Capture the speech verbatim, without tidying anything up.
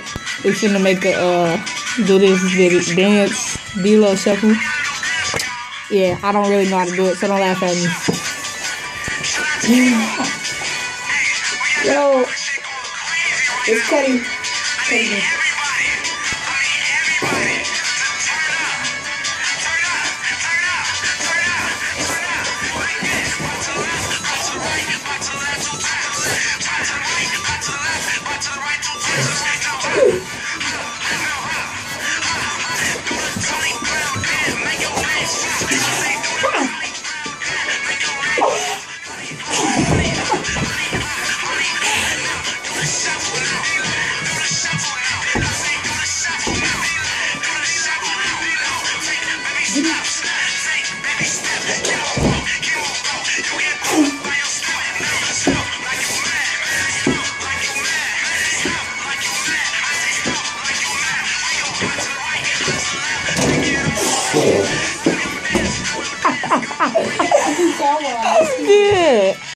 We finna make a, uh, do this video, dance, Dlow Shuffle. Yeah, I don't really know how to do it, so don't laugh at me. Yo, it's Teddy. Teddy. Yeah.